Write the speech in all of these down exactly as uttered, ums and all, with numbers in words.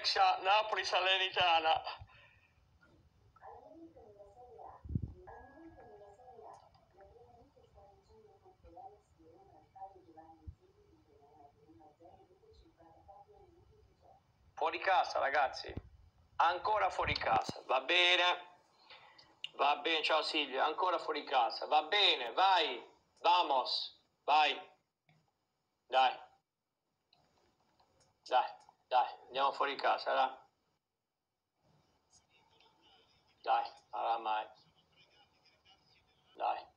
ex Napoli Salernitana. Fuori casa, ragazzi, ancora fuori casa, va bene, va bene, ciao Silvia, ancora fuori casa, va bene, vai, vamos, vai, dai, dai, dai, andiamo fuori casa, dai, dai, oramai, dai,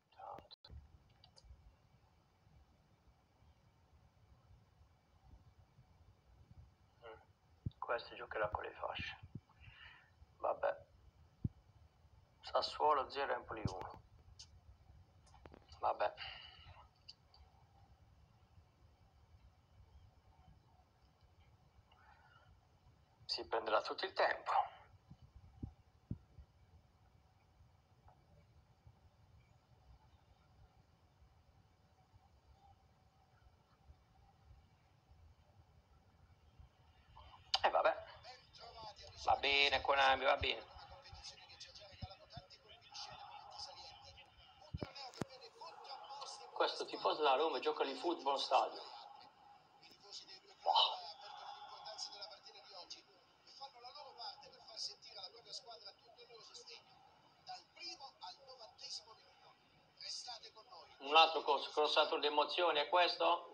questo giocherà con le fasce, vabbè, Sassuolo zero, Empoli uno, vabbè. Si prenderà tutto il tempo. E eh, vabbè, va bene, Konami, va bene. Questo tifoso della Roma gioca di football stadio. Wow. Un altro crossato di emozioni è questo?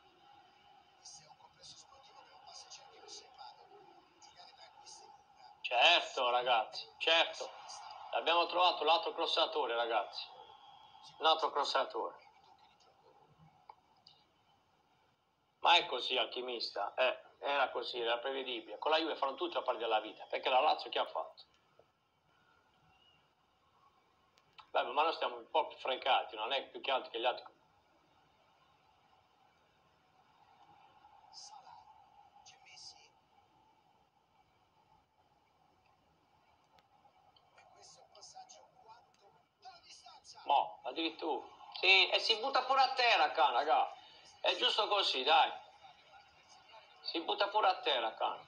Certo, ragazzi, certo. Abbiamo trovato l'altro crossatore, ragazzi. Un altro crossatore. Ma è così, alchimista. Eh, era così, era prevedibile. Con la Juve fanno tutto a parte della vita. Perché la Lazio che ha fatto? Beh, ma noi stiamo un po' più freccati, non è più che altro che gli altri. Mo, addirittura. Sì, e si butta pure a terra, can, raga. È giusto così, dai. Si butta pure a terra, can.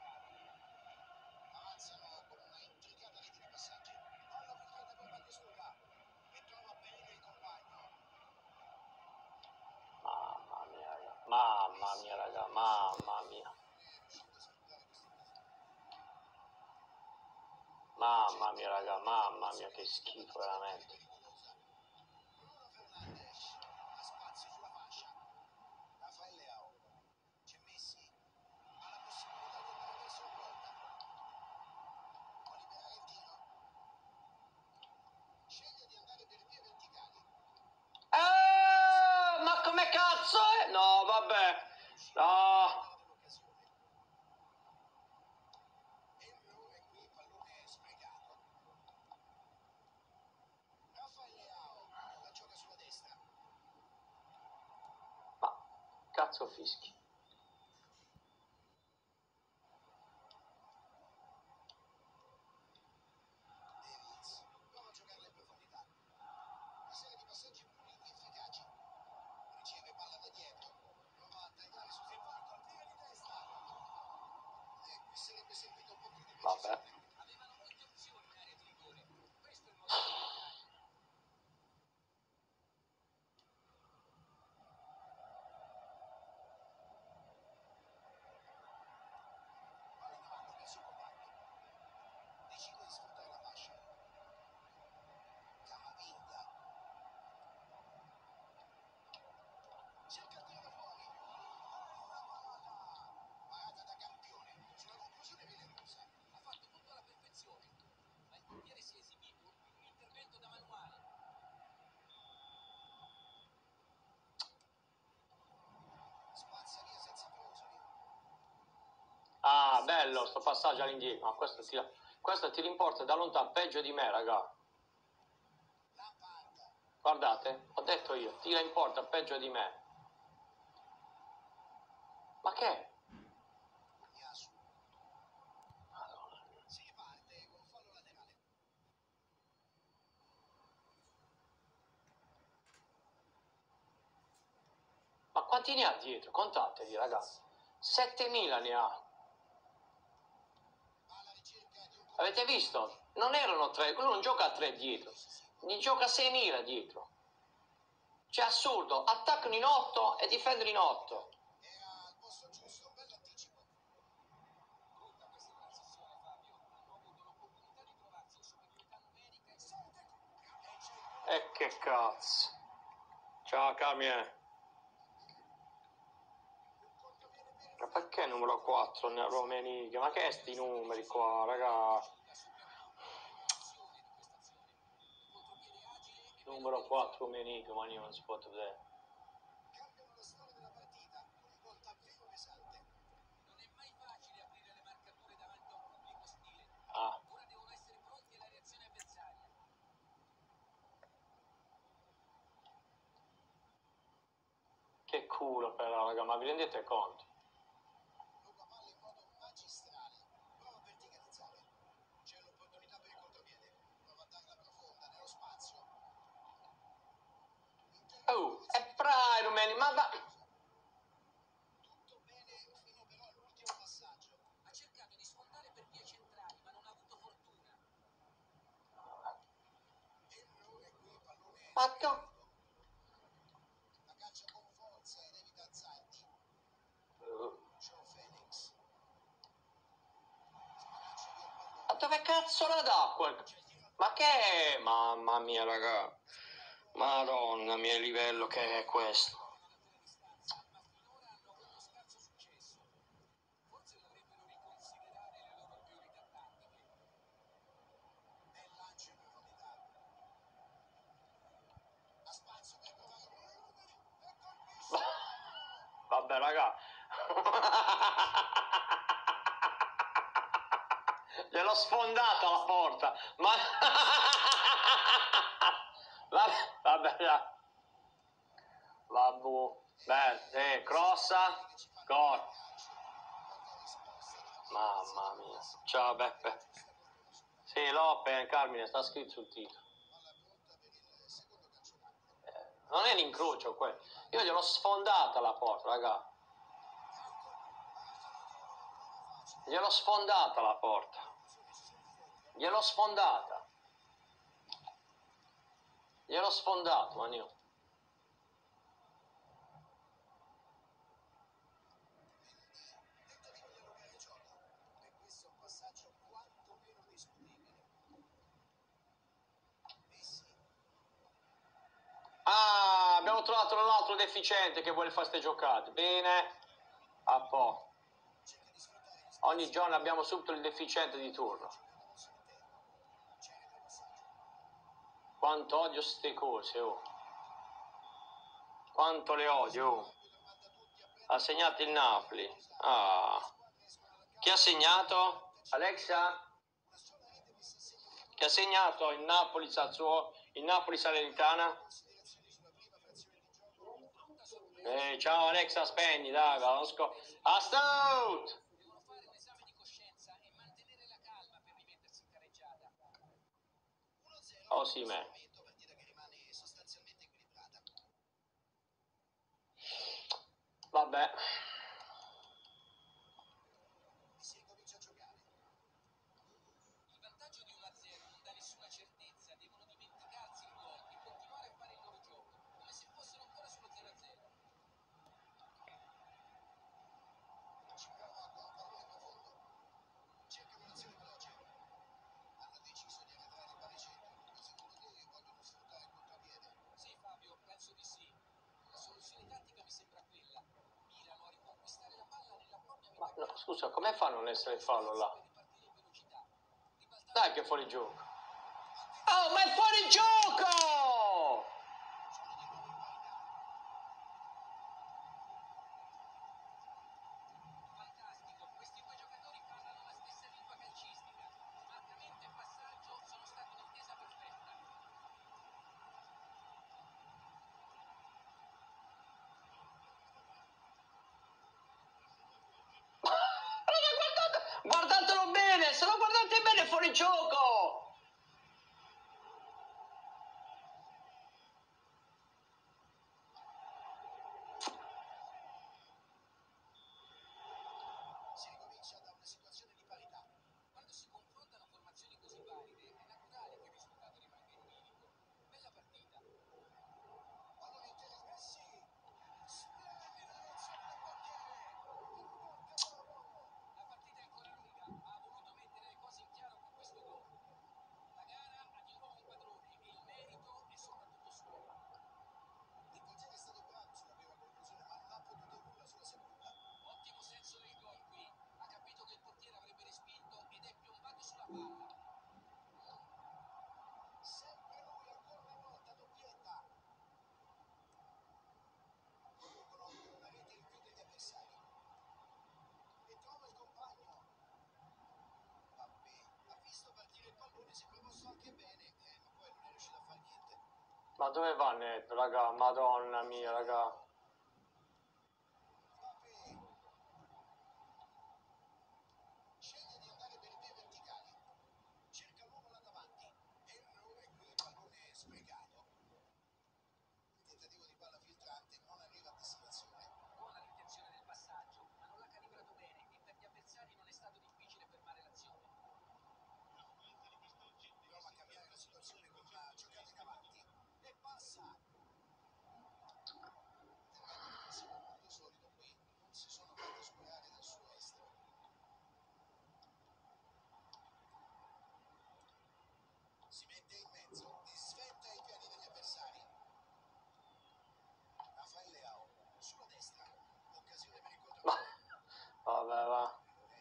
Mamma mia, raga. Mamma mia, raga. Mamma mia. Mamma mia, raga. Mamma mia, che schifo, veramente. Eh, ma come cazzo è? No, vabbè. No. Ma cazzo fischi. Vabbè. Ah, bello sto passaggio all'indietro. Ma questo ti, questo ti rimporta da lontano peggio di me, raga. Guardate, ho detto io, tira in porta peggio di me. Ma che? Ma quanti ne ha dietro? Contateli, ragazzi. settemila ne ha. Avete visto? Non erano tre, quello non gioca a tre dietro, gli gioca seimila dietro. Cioè assurdo, attaccano in otto e difendono in otto. E che cazzo. Ciao Carmine. Ma perché numero quattro nella Romeniga? Ma che è sti numeri qua, raga? Numero quattro Romeniga, ma io non si può vedere. Ah. Che culo però, raga, ma vi rendete conto? Oh, è Prime, ma va... Ma che... Ma dove cazzo la dà quel... Ma che è? Mamma mia, raga. Madonna mia, il livello che è questo. Vabbè, raga. Gliel'ho sfondata la porta. Ma... Vabbè, vabbè, dai. Vabbè. Beh, eh, crossa. Gol. Mamma mia. Ciao Beppe. Sì, l'Open, Carmine, sta scritto sul titolo. Eh, non è l'incrocio quello. Io gliel'ho sfondata la porta, raga. Gliel'ho sfondata la porta. Gliel'ho sfondata. Gliel'ho sfondato, manio. Ah, abbiamo trovato l'altro deficiente che vuole fare ste giocate. Bene. A po'. Ogni giorno abbiamo subito il deficiente di turno. Quanto odio ste cose, oh. Quanto le odio, oh. Ha segnato il Napoli. Ah. Chi ha segnato? Alexa? Chi ha segnato il Napoli Sassuolo, il Napoli Salernitana? Eh, ciao Alexa, spegni, dai, va, non sco... Astout! Oh sì, me. Vabbè. Ma no, scusa, come fanno a non essere fallo là? Dai che è fuori gioco. Oh, ma è fuori gioco! Guardatelo bene, se lo guardate bene è fuori gioco! Ma dove va Netto, raga? Madonna mia, raga. Ma vabbè, va.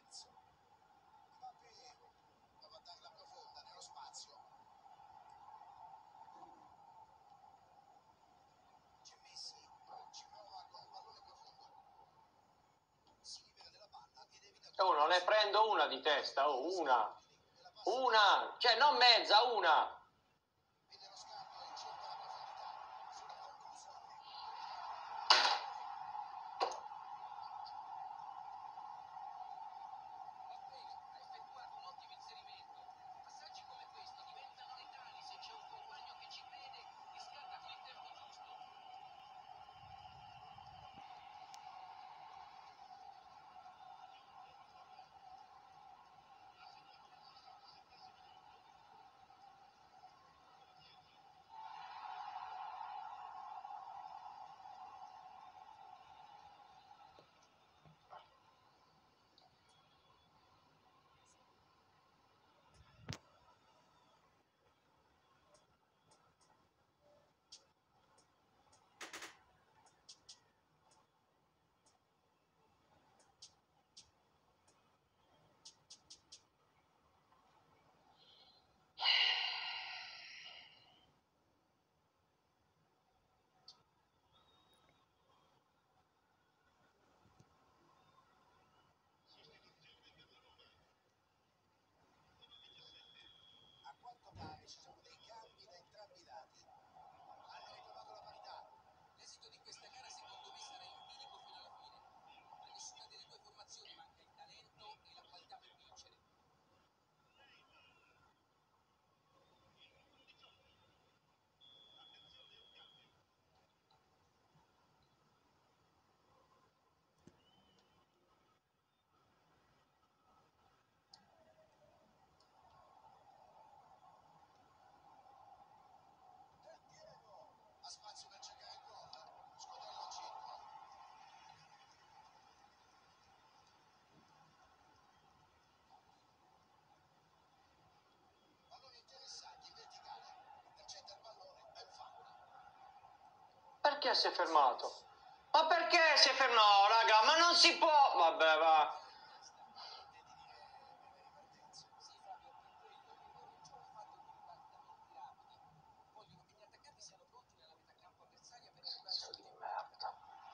Oh, non ne prendo una di testa, oh, una. Una, cioè non mezza, una. Perché si è fermato? Ma perché si è fermato? No, raga, ma non si può! Vabbè, va. Cazzo di merda.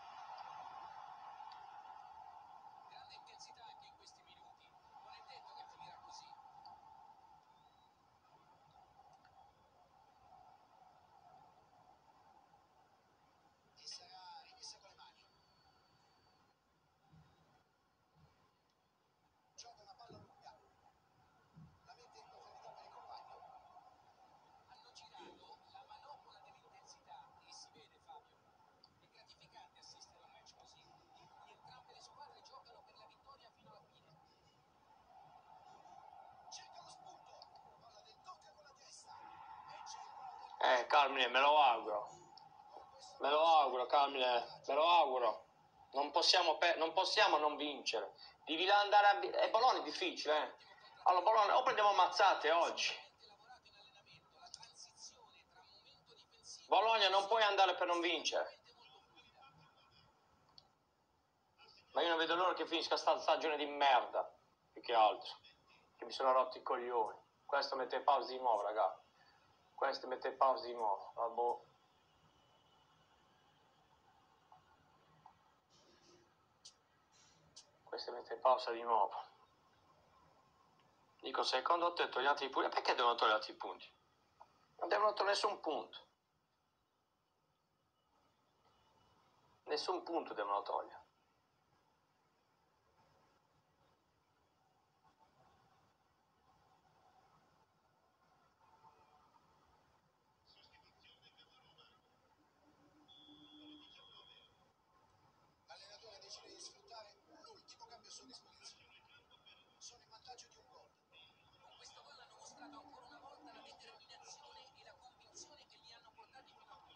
Eh, Carmine, me lo auguro. Me lo auguro, Carmine, me lo auguro. Non possiamo, per- non possiamo non vincere. Devi là andare a... vi- E Bologna è difficile, eh. Allora, Bologna, o prendiamo mazzate oggi. Bologna non puoi andare per non vincere. Ma io non vedo l'ora che finisca sta stagione di merda, più che altro. Che mi sono rotti i coglioni. Questo mette pausa di nuovo, raga. Questo mette pausa di nuovo. Vabbè. Questo mette pausa di nuovo. Dico, secondo te togliati i punti? Perché devono toglierti i punti? Non devono togliere nessun punto. Nessun punto devono togliere. L'allenatore decide di sfruttare l'ultimo cambio a sua disposizione. Sono in vantaggio di un gol. Con questo gol hanno mostrato ancora una volta la determinazione e la convinzione che li hanno portati fino a qui.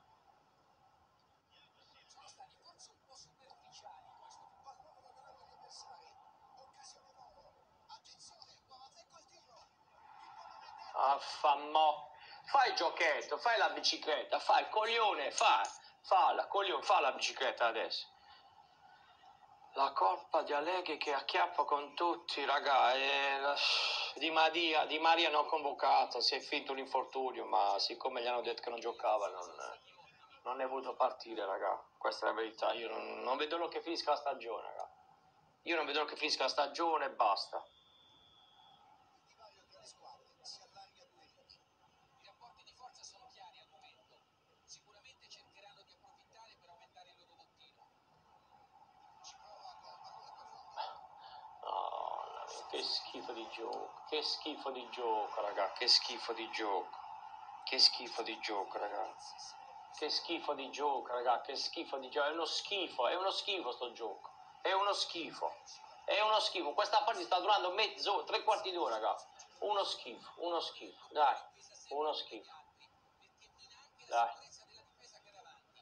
Sono stati forse un po' superficiali questo. Pallone lontano agli avversari. Occasione loro. Attenzione, qua ecco il tiro. Il pallone è dentro. Affammo. Fai il giochetto, fai la bicicletta, fai il coglione, fai, falla, coglione, fa la bicicletta adesso. La colpa di Allegri che acchiappa con tutti, raga, e la- Di Maria, Di Maria non convocato, si è finto l'infortunio, ma siccome gli hanno detto che non giocava, non, non è voluto partire, raga. Questa è la verità, io non, non vedo l'ora che finisca la stagione, raga. Io non vedo l'ora che finisca la stagione e basta. Il divario tra le squadre si allarga due metri. I rapporti di forza sono chiari al momento. Sicuramente cercheranno di approfittare per aumentare il loro bottino. Ci prova con pallone profondo. Madonna mia, che schifo di gioco, che schifo di gioco, raga, che schifo di gioco, che schifo di gioco, raga, che schifo di gioco, raga, che schifo di gioco, è uno schifo, è uno schifo sto gioco, è uno schifo, è uno schifo, questa partita sta durando mezzo, tre quarti d'ora, raga, uno schifo, uno schifo, dai, uno schifo, dai. Sicurezza della difesa che era avanti.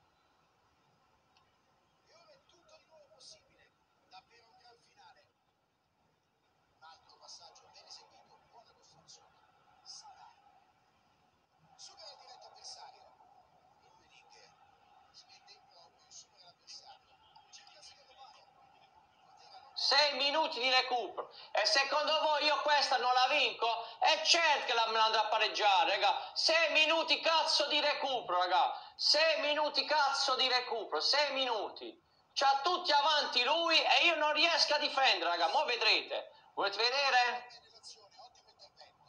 E ora è tutto di nuovo possibile. Davvero un gran finale. Un altro passaggio ben eseguito, buona costruzione. Salah. Supera il diretto avversario. Rummenigge. Si mette in proprio, supera l'avversario. Cerca il secondo palo. Il portiere allontana. Sei minuti di recupero e secondo voi io questa non la vinco? E certo che la me la andrà a pareggiare, raga. Sei minuti cazzo di recupero, raga. Sei minuti cazzo di recupero, sei minuti. C'ha tutti avanti lui e io non riesco a difendere, raga. Mo' vedrete. Volete vedere? Bene l'azione, ottimo intervento.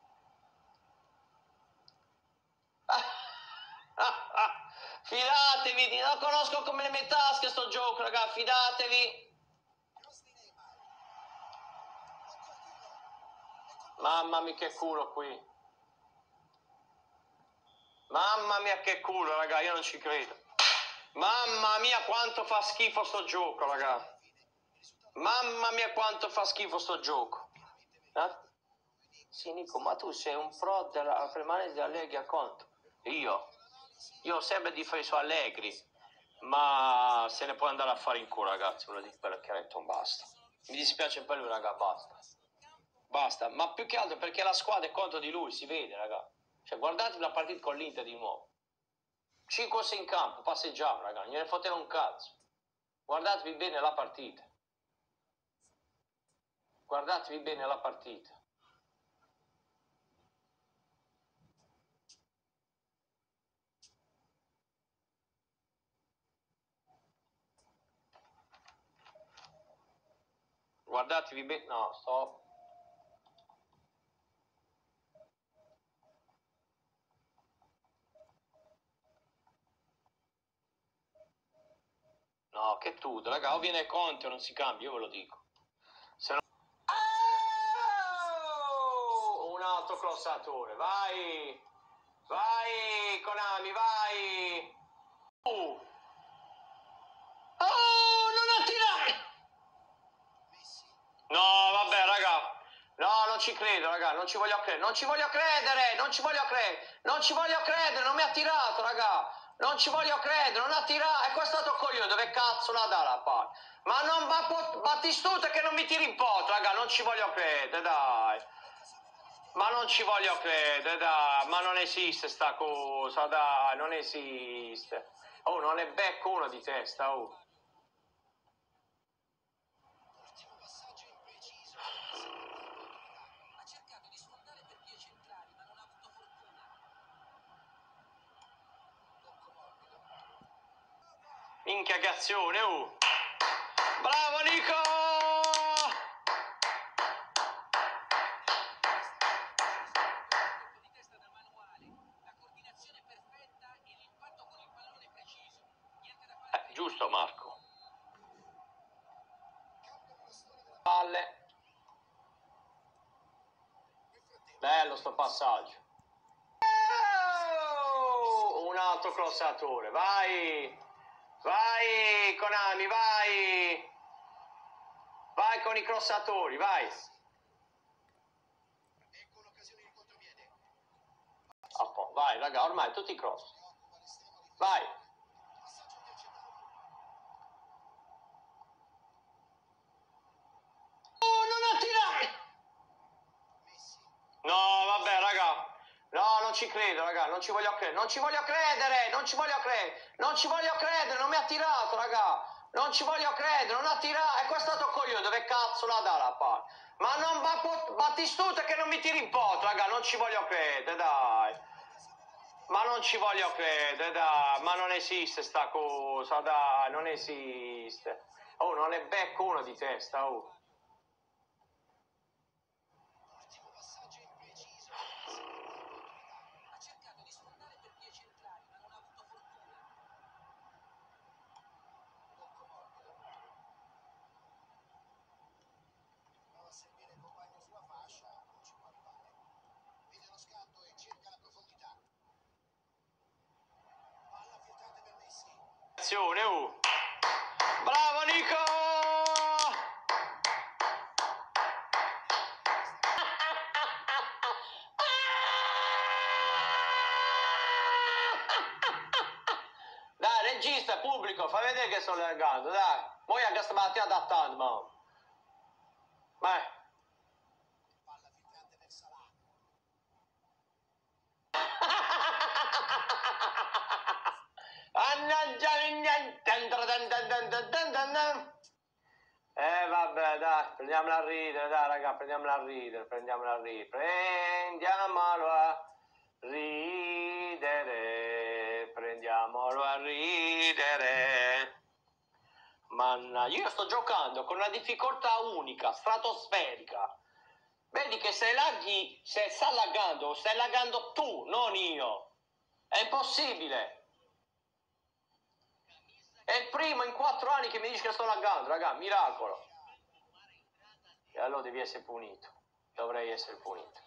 Fidatevi, di- non conosco come le mie tasche sto gioco, raga. Fidatevi. Cross di Neymar. Occhio al tiro. E colpisce. Mamma mia che culo qui. Mamma mia che culo, raga, io non ci credo. Mamma mia quanto fa schifo sto gioco, raga. Alla fine, il risultato Mamma mia quanto fa schifo sto gioco. pienamente Eh? meritato. Sì, Nico, ma tu sei un pro della permanenza di Allegri a conto. Io? Io ho sempre difeso Allegri, ma se ne può andare a fare in culo, ragazzi, ve lo dico per chiaretto, basta. Mi dispiace per lui, raga, basta. Basta, ma più che altro perché la squadra è contro di lui, si vede, raga. Cioè, guardate la partita con l'Inter di nuovo. cinque sei in campo, passeggiamo, raga, non gliene fotteva un cazzo. Guardatevi bene la partita. Guardatevi bene la partita. Guardatevi bene. No, stop. No, che tutto, raga, o viene Conte o non si cambia, io ve lo dico. Se no... Oh! Un autocrossatore, vai! Vai, Konami, vai! Uh. Oh, non ha tirato! Messi. No, vabbè, raga. No, non ci credo, raga, non ci voglio credere. Non ci voglio credere, non ci voglio credere. Non ci voglio credere, non mi ha tirato, raga. Non ci voglio credere, non ha tirato. E questo è stato coglione, dove cazzo la dà la palla? Ma non va Battistuta che non mi tiri in porta, raga, non ci voglio credere, dai. Occasione da rete. Ma non ci voglio credere, dai. Ma non esiste sta cosa, dai, non esiste. Oh, non è becco uno di testa, oh. Ultimo passaggio impreciso che passa davanti al portiere. Ha cercato di sfondare per vie centrali, ma non ha avuto fortuna. Tocco morbido. Minchia che azione, oh. Bravo Nico! Colpo di testa da manuale, la coordinazione perfetta e l'impatto con il pallone preciso. Niente da fare. giusto Marco? Palle. Bello sto passaggio. Oh, un altro crossatore, vai, vai Konami, vai, vai con i crossatori, vai. Ecco l'occasione di contropiede. Oh, vai raga, ormai tutti i cross, vai. Passaggio intercettato. Oh, non ha tirato. Messi. No, vabbè, raga. No, non ci credo, raga. Non ci voglio credere. Non ci voglio credere. Non ci voglio credere. Non ci voglio credere. Non mi ha tirato, raga. Non ci voglio credere. Non ha tirato. E questo è stato coglione. Dove cazzo la dà la palla? Ma non va Battistuta che non mi tiri in poto, raga. Non ci voglio credere, dai. Ma non ci voglio credere, dai. Ma non esiste sta cosa, dai. Non esiste. Oh, non ne becco uno di testa, oh. Ultimo passaggio impreciso. Ha cercato di sfondare per vie centrali, ma non ha avuto fortuna. Tocco morbido. Prova a servire il compagno sulla fascia, non ci può arrivare. Vede lo scatto e cerca la profondità. Palla filtrante per Messi. Azione, oh. Bravo Nico! Dai, regista, pubblico, fai vedere che sto allargando, dai. Poi a questa mattina adattando, ma. Vai. Palla filtrante per Salah. Eh vabbè, dai, prendiamola a ridere, dai raga, prendiamola a ridere, prendiamola a ridere, prendiamolo a ridere, prendiamolo a ridere. Mannaggia, io sto giocando con una difficoltà unica, stratosferica. Vedi che se laghi, se sta laggando, stai laggando tu, non io. È impossibile. È il primo in quattro anni che mi dice che sto laggando, raga, miracolo. E allora devi essere punito. Dovrei essere punito.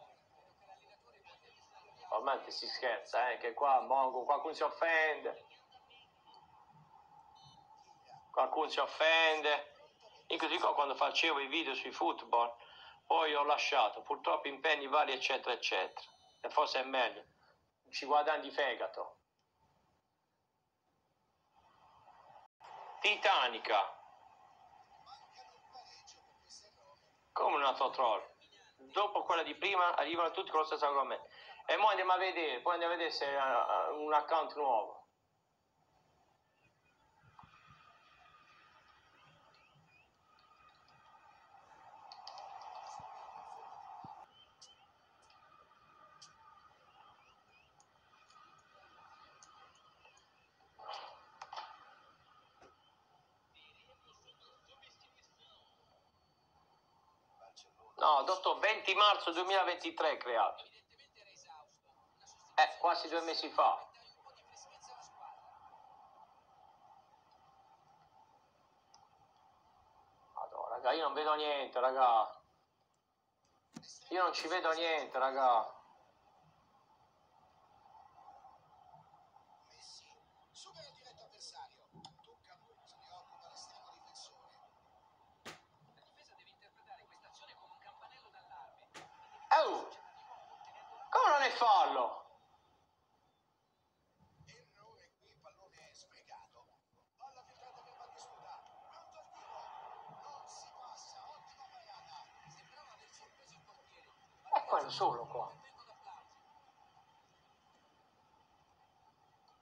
Ormai si scherza, eh, che qua mongo, qualcuno si offende. Qualcuno si offende. Io così qua quando facevo i video sui football, poi ho lasciato, purtroppo impegni vari, eccetera, eccetera. E forse è meglio. Ci guadagni fegato. Titanica. Come un altro troll. Dopo quella di prima arrivano tutti con lo stesso argomento. E poi andiamo a vedere, poi andiamo a vedere se è un account nuovo. No, dottor, venti marzo duemilaventitré creato. Evidentemente era esausto. Una sostituzione Eh, quasi due mesi fa. dai un po' di freschezza alla squadra. Madonna, raga, io non vedo niente, raga. Io non ci vedo niente, raga. Messi. Supera il diretto avversario. Tocca a lui. Se ne occupa l'esterno difensore. La difesa deve interpretare questa azione come un campanello d'allarme. Oh! Come non è fallo? Errore qui, il pallone è sprecato. Palla filtrata per Battistuta. Pronto al tiro. Non si passa, ottima parata. Sembrava aver sorpreso il portiere. È quello solo qua.